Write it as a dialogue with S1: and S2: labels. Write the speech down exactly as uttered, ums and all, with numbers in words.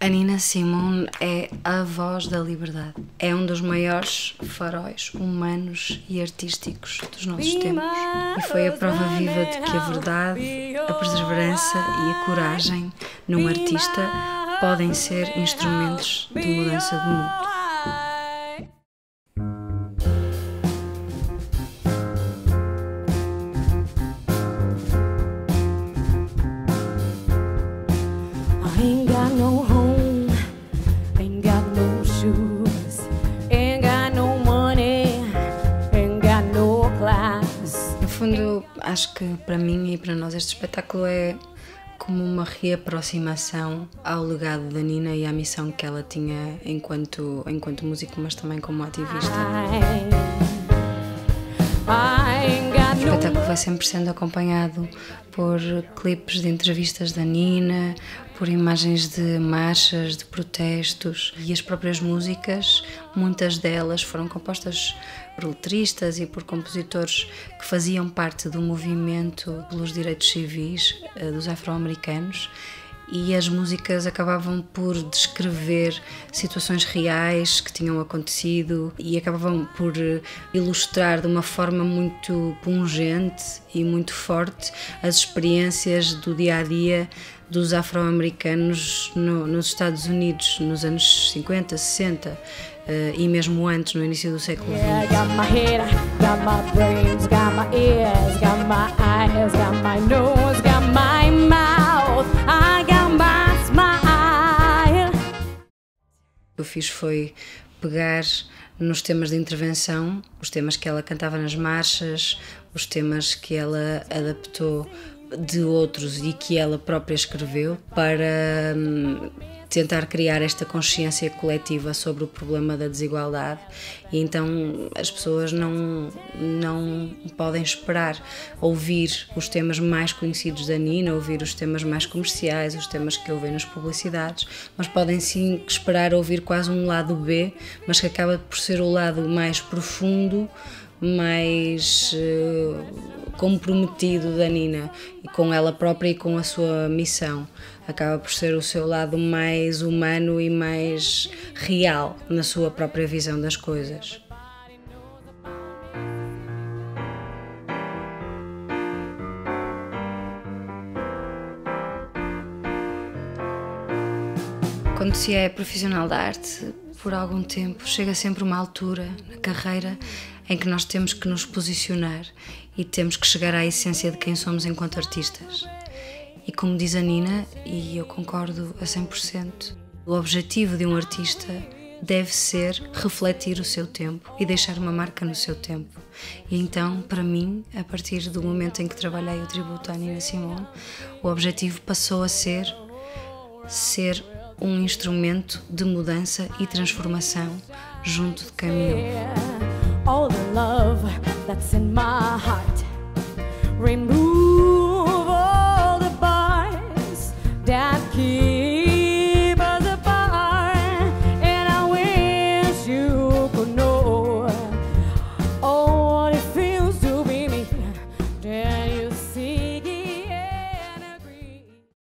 S1: A Nina Simone é a voz da liberdade. É um dos maiores faróis humanos e artísticos dos nossos tempos. E foi a prova viva de que a verdade, a perseverança e a coragem num artista podem ser instrumentos de mudança do mundo.
S2: Ain't got no home, ain't got no shoes, ain't got no money, ain't got no class.
S1: No fundo, acho que para mim e para nós este espetáculo é como uma reaproximação ao legado da Nina e à missão que ela tinha enquanto, enquanto músico, mas também como ativista. O espetáculo vai sempre sendo acompanhado por clipes de entrevistas da Nina, por imagens de marchas, de protestos, e as próprias músicas, muitas delas foram compostas por letristas e por compositores que faziam parte do movimento pelos direitos civis dos afro-americanos. E as músicas acabavam por descrever situações reais que tinham acontecido e acabavam por ilustrar de uma forma muito pungente e muito forte as experiências do dia-a-dia dos afro-americanos no, nos Estados Unidos nos anos cinquenta, sessenta uh, e mesmo antes, no início do século vinte. O que eu fiz foi pegar nos temas de intervenção, os temas que ela cantava nas marchas, os temas que ela adaptou de outros e que ela própria escreveu, para hum, tentar criar esta consciência coletiva sobre o problema da desigualdade. E então as pessoas não, não podem esperar ouvir os temas mais conhecidos da Nina, ouvir os temas mais comerciais, os temas que ouvem nas publicidades, mas podem sim esperar ouvir quase um lado B, mas que acaba por ser o lado mais profundo, mais uh, comprometido da Nina, e com ela própria e com a sua missão. Acaba por ser o seu lado mais humano e mais real na sua própria visão das coisas. Quando se é profissional da arte por algum tempo, chega sempre uma altura na carreira em que nós temos que nos posicionar e temos que chegar à essência de quem somos enquanto artistas. E como diz a Nina, e eu concordo a cem por cento, o objetivo de um artista deve ser refletir o seu tempo e deixar uma marca no seu tempo. E então, para mim, a partir do momento em que trabalhei o tributo à Nina Simone, o objetivo passou a ser ser um instrumento de mudança e transformação junto de quem me ouve.
S2: All the love that's in my heart, remove